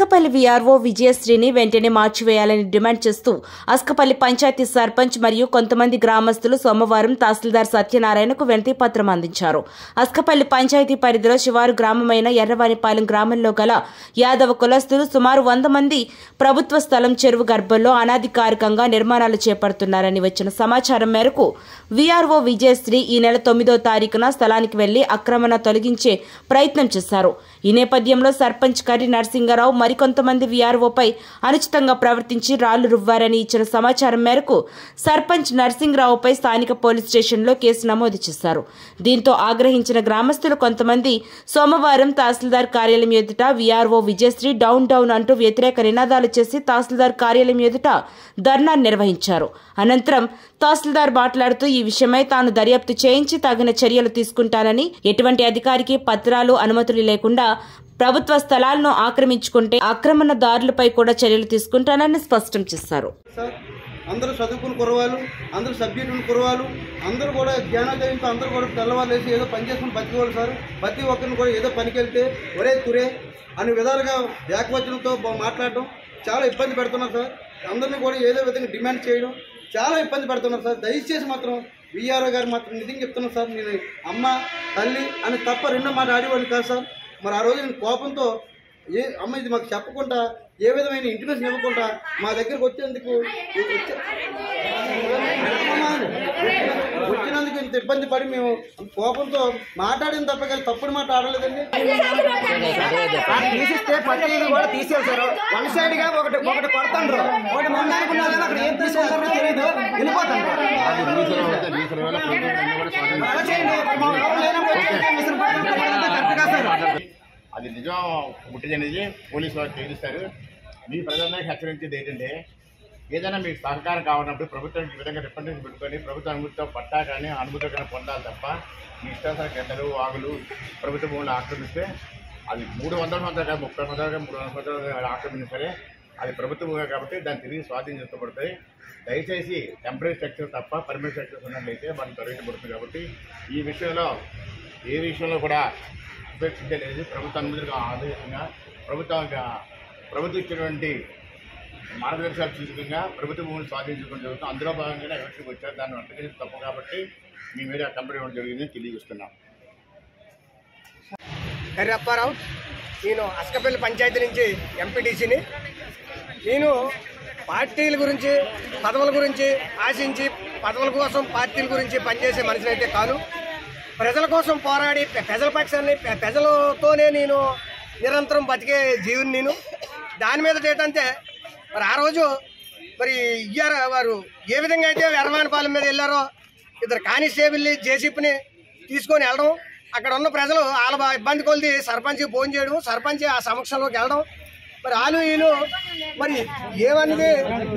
Askapalli VRO విజయశ్రీని వెంటనే మార్చివేయాలని demand చేస్తూ అస్కపల్లి పంచాయతీ సర్పంచ్ మరియు కొంతమంది గ్రామస్తులు సోమవారం తహసీల్దార్ సత్యనారాయణకు వినతి పత్రం అందించారు. అస్కపల్లి పంచాయతీ పరిధిలో శివారు గ్రామమైన ఎర్రవానిపాలెం గ్రామంలో గల యాదవ కులస్తులు సుమారు 100 మంది ప్రభుత్వ స్థలం చెరువు గర్భంలో అనాధికారికంగా నిర్మాణాలు చేపడుతున్నారని వచ్చిన సమాచారం మేరకు వీఆర్ఓ విజయశ్రీ ఈ నెల 9వ తారీఖున స్థలానికి వెళ్లి ఆక్రమణ తొలగించే ప్రయత్నం చేశారు. ఈ నేపథ్యంలో సర్పంచ్ కర్రి నరసింగరావు మరికొంతమంది వీఆర్ఓపై అనుచితంగా ప్రవర్తించి రాళ్లు రువ్వారని ఇచ్చిన సమాచారం మేరకు సర్పంచ్ నరసింగరావుపై స్థానిక పోలీస్ స్టేషన్లో కేసు నమోదు చేశారు. దీంతో ఆగ్రహించిన గ్రామస్తులు కొంతమంది సోమవారం తహసీల్దార్ కార్యాలయం ఎదుట వీఆర్ఓ విజయశ్రీ డౌన్ డౌన్ అంటూ వ్యతిరేక నినాదాలు చేసి తహసీల్దార్ కార్యాలయం ఎదుట ధర్నా నిర్వహించారు. అనంతరం తహసీల్దార్ మాట్లాడుతూ ఈ విషయమై తాను దర్యాప్తు చేయించి తగిన చర్యలు తీసుకుంటానని, ఎటువంటి అధికారికి పత్రాలు అనుమతులు లేకుండా ప్రభుత్వ స్థలాలను ఆక్రమించుకుంటే ఆక్రమణదారులపై కూడా చర్యలు తీసుకుంటానని స్పష్టం చేశారు. అందరూ చదువుకుని కురవాళ్ళు, అందరూ సబ్జెక్టుని కురవాళ్ళు, అందరూ కూడా జ్ఞానోదయంతో అందరూ కూడా తెల్లవాళ్ళు వేసి ఏదో పని చేసుకుని బతికేవాళ్ళు సార్. ప్రతి ఒక్కరిని కూడా ఏదో పనికి వెళ్తే ఒరే తురే అనే విధాలుగా ఏకవచనంతో మాట్లాడడం చాలా ఇబ్బంది పెడుతున్నారు సార్. అందరినీ కూడా ఏదో విధంగా డిమాండ్ చేయడం చాలా ఇబ్బంది పెడుతున్నారు సార్. దయచేసి మాత్రం వీఆర్ఓ గారు మాత్రం నిజంగా చెప్తున్నాను సార్, నేను అమ్మ తల్లి అని తప్ప రెండో మాట ఆడేవాడిని కాదు సార్. మరి ఆ రోజు నేను కోపంతో అమ్మ ఇది మాకు చెప్పకుండా ఏ విధమైన ఇంటిమేషన్ ఇవ్వకుండా మా దగ్గరకు వచ్చేందుకు ఇంత ఇబ్బంది పడి మేము కోపంతో మాట్లాడిన తప్ప కానీ తప్పుడు మాట ఆడలేదండి. తీసిస్తే పట్టీలు కూడా తీసేశారు. వన్ సైడ్ గా ఒకటి కొడతాండ్రు, ఒకటి మొన్న అక్కడ ఏం తీసుకుంటారో తెలియదు, వెళ్ళిపోతాండ్రు. అది నిజం పుట్టిదనేది పోలీసు వారు తేలుస్తారు. మీ ప్రజలందరికీ హెచ్చరించేది ఏంటంటే, ఏదైనా మీకు సహకారం కావాలన్నప్పుడు ప్రభుత్వం ఈ విధంగా రిప్రజెంటేషన్ పెట్టుకొని ప్రభుత్వ అనుమతితో పట్టా కానీ అనుమతి కానీ పొందాలి తప్ప మీ ఇష్టానుసార గడ్డలు వాగులు ప్రభుత్వ భూములు ఆక్రమిస్తే అది 300 సంవత్సరాలు 30 సంవత్సరాలు 300 సంవత్సరాలు ఆక్రమించిన సరే అది ప్రభుత్వ భూమి కాబట్టి దాన్ని తిరిగి స్వాధీనించబడుతుంది. దయచేసి టెంపరీ స్ట్రక్చర్ తప్ప పర్మనెంట్ స్ట్రక్చర్స్ ఉన్నట్లయితే మనకు తొలగించబడుతుంది. కాబట్టి ఈ విషయంలో ఏ విషయంలో కూడా ఉపేక్షించలేదు. ప్రభుత్వ అనుమతులకు ఆదేశంగా ప్రభుత్వం ఇచ్చినటువంటి మార్గదర్శకాలు చూసుకుంగా ప్రభుత్వ భూములు స్వాధీనించుకోవడం జరుగుతుంది. అందులో భాగంగానే ఎలక్షన్కి వచ్చారు. దాన్ని వంట తప్పు కాబట్టి మీ మీద కంప్లైంట్ ఇవ్వడం జరిగిందని తెలియజేస్తున్నాం. కర్రి అప్పారావు, నేను అస్కపల్లి పంచాయతీ నుంచి ఎంపీటీసీని. నేను పార్టీల గురించి పదవుల గురించి ఆశించి పదవుల కోసం పార్టీల గురించి పనిచేసే మనిషిని అయితే కాను. ప్రజల కోసం పోరాడి ప్రజల పక్షాన్ని ప్రజలతోనే నేను నిరంతరం బతికే జీవుని నేను. దాని మీద ఏంటంటే మరి ఆ రోజు మరి వారు ఏ విధంగా అయితే ఎర్రవానిపాలెం మీద వెళ్ళారో ఇద్దరు కానిస్టేబుల్ని జేసీపీని తీసుకొని వెళ్ళడం, అక్కడ ఉన్న ప్రజలు వాళ్ళ ఇబ్బంది కొలిది సర్పంచ్కి ఫోన్ చేయడం, సర్పంచ్ ఆ సమక్షంలోకి వెళ్ళడం, మరి వాళ్ళు వీళ్ళు మరి ఏమన్నది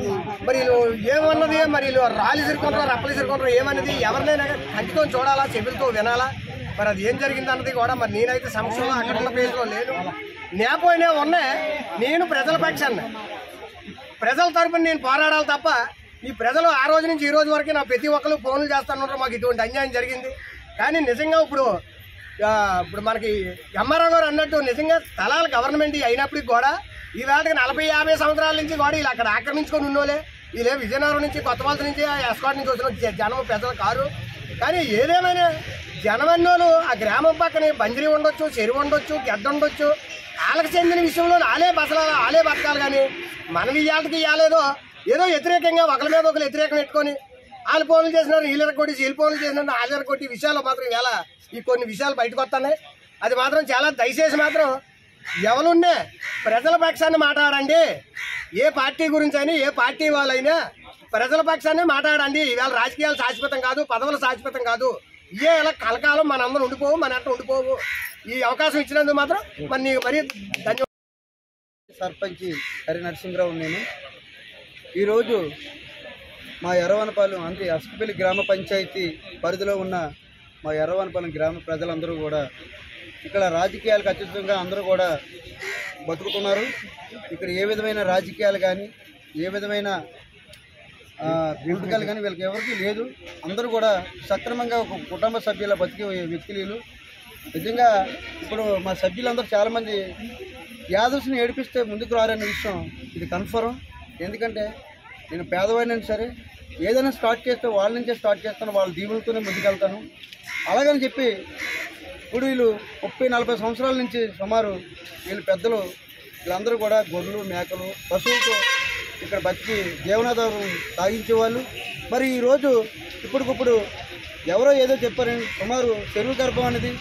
మరి రాళ్ళు సిరుకుంటారో రప్పలు సిరుకుంటారో ఏమన్నది ఎవరినైనా కంటితో చూడాలా, చెవులతో వినాలా. మరి అది ఏం జరిగింది అన్నది కూడా మరి నేనైతే సమక్షంలో అక్కడ ఉన్న ప్లేస్లో లేను. నేపోయినా ఉన్నాయి. నేను ప్రజల పక్షాన్ని ప్రజల తరపున నేను పోరాడాలి తప్ప ఈ ప్రజలు ఆ రోజు నుంచి ఈ రోజు వరకు నా ప్రతి ఒక్కరు ఫోన్లు చేస్తున్నారు. మాకు ఇటువంటి అన్యాయం జరిగింది. కానీ నిజంగా ఇప్పుడు మనకి ఎంఆర్ఓ గారు అన్నట్టు నిజంగా స్థలాలు గవర్నమెంట్ అయినప్పటికి కూడా ఈ వేళకి 40-50 సంవత్సరాల నుంచి కూడా వీళ్ళు అక్కడ ఆక్రమించుకొని ఉన్నోలే. వీళ్ళే విజయనగరం నుంచి కొత్తవాళ్ళ నుంచి ఎస్కాట్ నుంచి వచ్చిన జనం పెద్దలు కారు. కానీ ఏదేమైనా జనమన్నోళ్ళు ఆ గ్రామం పక్కనే బంజరీ ఉండొచ్చు, చెరువు ఉండొచ్చు, గడ్డ ఉండొచ్చు, వాళ్ళకి చెందిన విషయంలో వాళ్ళే బతకాలి. కానీ మనం ఇవాళకి ఇవ్వలేదో ఏదో వ్యతిరేకంగా ఒకరి మీద ఒకరు వ్యతిరేకం పెట్టుకొని వాళ్ళు పనులు చేసినారు, వీళ్ళకి కొట్టి వీళ్ళు పనులు చేసినారు, వాళ్ళకి కొట్టి విషయాలు మాత్రం ఇలా ఈ కొన్ని విషయాలు బయటకు వస్తున్నాయి. అది మాత్రం చాలా దయచేసి మాత్రం ఎవరున్నా ప్రజల పక్షాన్ని మాట్లాడండి. ఏ పార్టీ గురించి అయినా ఏ పార్టీ వాళ్ళైనా ప్రజల పక్షాన్ని మాట్లాడండి. ఇవాళ రాజకీయాలు శాశ్వతం కాదు, పదవులు శాశ్వతం కాదు. ఇవే ఇలా కలకాలం మనందరం ఉండిపోవు, మన అంట ఉండిపోవు. ఈ అవకాశం ఇచ్చినందుకు మాత్రం మరి ధన్యవాదాలు. సర్పంచ్ కర్రి నరసింగరావు నేను. ఈరోజు మా ఎర్రవానిపాలెం అంటే అస్కపల్లి గ్రామ పంచాయతీ పరిధిలో ఉన్న మా ఎర్రవానిపాలెం గ్రామ ప్రజలందరూ కూడా ఇక్కడ రాజకీయాలకు అత్యుతంగా అందరూ కూడా బతుకుతున్నారు. ఇక్కడ ఏ విధమైన రాజకీయాలు కానీ ఏ విధమైన పొలిటికల్ కానీ వీళ్ళకి ఎవరికి లేదు. అందరూ కూడా సక్రమంగా ఒక కుటుంబ సభ్యుల బతికే వ్యక్తులు. నిజంగా ఇప్పుడు మా సభ్యులందరూ చాలామంది యాదవ్స్ని ఏడిపిస్తే ముందుకు రారనే విషయం ఇది కన్ఫర్మ్. ఎందుకంటే నేను పేదవాడినైనా సరే ఏదైనా స్టార్ట్ చేస్తే వాళ్ళ నుంచే స్టార్ట్ చేస్తాను, వాళ్ళ దీవులతోనే ముందుకెళ్తాను. అలాగని చెప్పి ఇప్పుడు వీళ్ళు 30-40 సంవత్సరాల నుంచి సుమారు వీళ్ళు పెద్దలు వీళ్ళందరూ కూడా గొర్రెలు మేకలు పశువులతో ఇక్కడ బతికి జీవనాధారం సాగించేవాళ్ళు. మరి ఈరోజు ఇప్పటికిప్పుడు ఎవరో ఏదో చెప్పారని సుమారు చెరువు గర్భం అనేది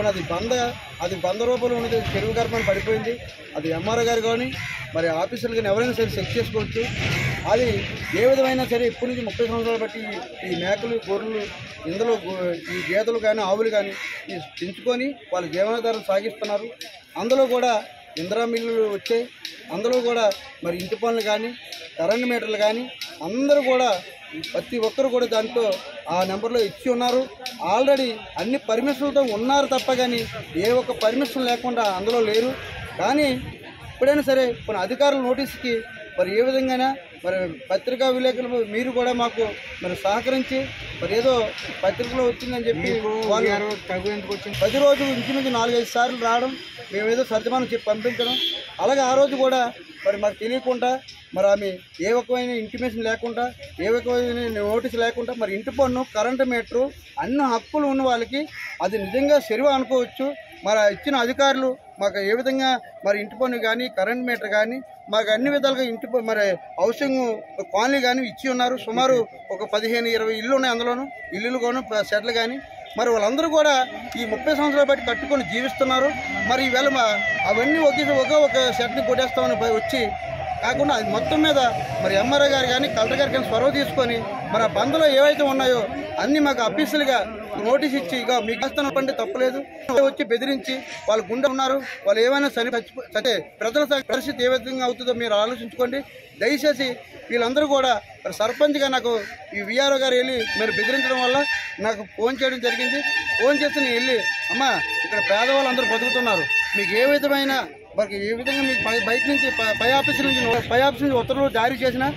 అది బంద రూపంలో ఉన్నది చెరువు గర్భం పడిపోయింది. అది ఎంఆర్ఓ గారు కానీ మరి ఆఫీసర్లు కానీ ఎవరైనా సరే చెక్ చేసుకోవచ్చు. అది ఏ విధమైనా సరే ఇప్పటి నుంచి 30 సంవత్సరాలు బట్టి ఈ మేకలు గొర్రెలు ఇందులో ఈ గేదెలు కానీ ఆవులు కానీ పెంచుకొని వాళ్ళ జీవనాధారం సాగిస్తున్నారు. అందులో కూడా ఇందిరా మిల్లులు వచ్చాయి. అందులో కూడా మరి ఇంటి పనులు కానీ కరెంట్ మీటర్లు కానీ అందరూ కూడా ప్రతి ఒక్కరు కూడా దాంతో ఆ నెంబర్లో ఇచ్చి ఉన్నారు. ఆల్రెడీ అన్ని పర్మిషన్లతో ఉన్నారు తప్ప కానీ ఏ ఒక్క పర్మిషన్ లేకుండా అందులో లేరు. కానీ ఎప్పుడైనా సరే కొన్ని అధికారుల నోటీస్కి మరి ఏ విధంగా మరి పత్రికా విలేకరులు మీరు కూడా మాకు మరి సహకరించి మరి ఏదో పత్రికలో వచ్చిందని చెప్పి వాళ్ళు తగ్గుకు వచ్చింది 10 రోజులు ఇంచుమించు 4-5 సార్లు రావడం, మేమేదో సర్జమానం చెప్పి పంపించడం. అలాగే ఆ రోజు కూడా మరి మాకు తెలియకుండా మరి ఆమె ఏ ఒక్కమైన ఇంటిమేషన్ లేకుండా ఏ ఒక్కమైన నోటీస్ లేకుండా మరి ఇంటి పన్ను కరెంటు మీటరు అన్ని హక్కులు ఉన్న వాళ్ళకి అది నిజంగా సెరువు అనుకోవచ్చు. మరి ఇచ్చిన అధికారులు మాకు ఏ విధంగా మరి ఇంటి పన్ను కానీ కరెంట్ మీటర్ కానీ మాకు అన్ని విధాలుగా మరి హౌసింగ్ కాలనీ కానీ ఇచ్చి ఉన్నారు. సుమారు ఒక 15-20 ఇళ్ళు ఉన్నాయి. అందులోనూ ఇల్లులు కానీ షెడ్లు కానీ మరి వాళ్ళందరూ కూడా ఈ 30 సంవత్సరాలు బట్టి కట్టుకొని జీవిస్తున్నారు. మరి ఈవేళ అవన్నీ ఒక షెడ్ని కొట్టేస్తామని వచ్చి కాకుండా అది మొత్తం మీద మరి ఎంఆర్ఓ గారు కానీ కలెక్టర్ గారు కానీ చొరవ తీసుకొని మరి ఆ బంద్లో ఏవైతే ఉన్నాయో అన్నీ మాకు అఫీషియల్గా నోటీస్ ఇచ్చి ఇక మీకు వస్తున్న పండి తప్పలేదు వచ్చి బెదిరించి వాళ్ళు గుండె ఉన్నారు. వాళ్ళు ఏమైనా సరే ప్రజల పరిస్థితి ఏ విధంగా అవుతుందో మీరు ఆలోచించుకోండి. దయచేసి వీళ్ళందరూ కూడా మరి సర్పంచ్గా నాకు ఈ విఆర్ఓ గారు వెళ్ళి మీరు బెదిరించడం వల్ల నాకు ఫోన్ చేయడం జరిగింది. ఫోన్ చేసి నేను వెళ్ళి అమ్మా ఇక్కడ పేదవాళ్ళందరూ బతుకుతున్నారు, మీకు ఏ విధమైన మరి ఏ విధంగా మీకు బయట నుంచి పై ఆఫీస్ నుంచి ఉత్తర్వులు జారీ చేసినా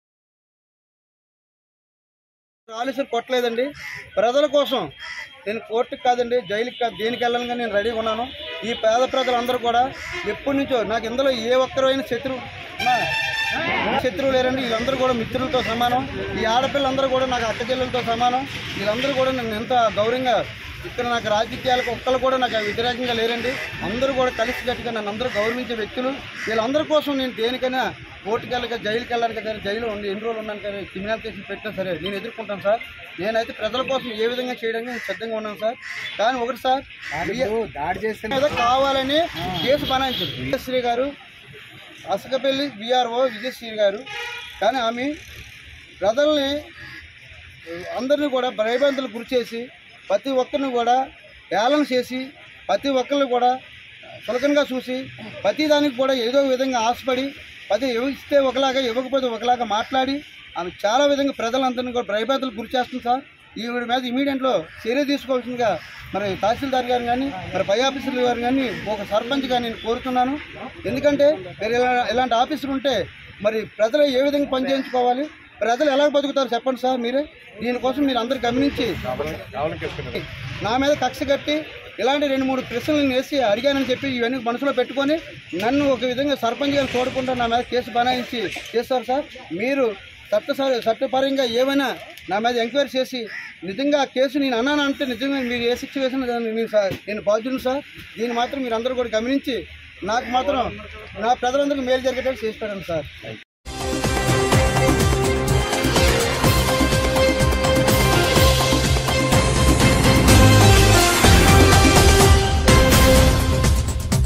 ఆలస్యం కొట్టలేదండి. ప్రజల కోసం నేను కోర్టుకి కాదండి జైలుకి కాదు దేనికి వెళ్ళాలని నేను రెడీగా ఉన్నాను. ఈ పేద ప్రజలందరూ కూడా ఎప్పటి నుంచో నాకు ఇందులో ఏ ఒక్కరైన శత్రువు లేరండి. వీళ్ళందరూ కూడా మిత్రులతో సమానం. ఈ ఆడపిల్లలందరూ కూడా నాకు అక్క చెల్లెలతో సమానం. వీళ్ళందరూ కూడా నన్ను ఎంత గౌరవంగా ఇక్కడ నాకు రాజకీయాలకు ఒక్కరు కూడా నాకు వ్యతిరేకంగా లేరండి. అందరూ కూడా కలిసికట్టుగా నన్ను అందరూ గౌరవించే వ్యక్తులు. వీళ్ళందరి కోసం నేను దేనికైనా కోర్టుకి వెళ్ళక జైలుకి వెళ్ళడానికి సరే జైలు ఉండి ఎన్ని రోజులు ఉన్నాను కానీ క్రిమినల్ కేసులు పెట్టినా సరే నేను ఎదుర్కొంటాను సార్. నేనైతే ప్రజల కోసం ఏ విధంగా చేయడానికి నేను సిద్ధంగా ఉన్నాను సార్. కానీ ఒకటి సార్ దాడి చేస్తే ఏదో కావాలని కేసు బనాయించారు విజయశ్రీ గారు, అసకపల్లి విఆర్ఓ విజయశ్రీ గారు. కానీ ఆమె ప్రజల్ని అందరినీ కూడా భయభ్రాంతులకు గురి చేసి ప్రతి ఒక్కరిని కూడా బ్యాలెన్స్ చేసి ప్రతి ఒక్కరిని కూడా చులకనగా చూసి ప్రతి దానికి కూడా ఏదో విధంగా ఆశపడి ప్రతి ఇస్తే ఒకలాగా ఇవ్వకపోతే ఒకలాగా మాట్లాడి ఆమె చాలా విధంగా ప్రజలందరినీ కూడా భయభ్రాంతులకు గురి చేస్తుంది సార్. ఈవిడ మీద ఇమీడియట్లో చర్య తీసుకోవాల్సిందిగా మరి తహసీల్దార్ గారు కానీ మరి పై ఆఫీసర్లు గారు కానీ ఒక సర్పంచ్గా నేను కోరుతున్నాను. ఎందుకంటే మీరు ఇలాంటి ఆఫీసులు ఉంటే మరి ప్రజలు ఏ విధంగా పని చేయించుకోవాలి, ప్రజలు ఎలా బతుకుతారు చెప్పండి సార్. మీరే దీనికోసం మీరు అందరూ గమనించి నా మీద కక్ష కట్టి ఇలాంటి 2-3 ప్రశ్నలు వేసి అడిగానని చెప్పి ఇవన్నీ మనసులో పెట్టుకొని నన్ను ఒక విధంగా సర్పంచ్ గారు చూడకుండా నా మీద కేసు బనాయించి చేస్తారు సార్. మీరు చట్టపరంగా ఏమైనా నా మీద ఎంక్వైరీ చేసి నిజంగా ఆ కేసు నేను అన్నానంటే నిజంగా మీరు ఏ శిక్ష వేసిన నేను బాధ్యును సార్. దీన్ని మాత్రం మీరు అందరూ కూడా గమనించి నాకు మాత్రం నా ప్రజలందరికీ మేలు జరిగేటట్టు చేసి పెట్టండి సార్.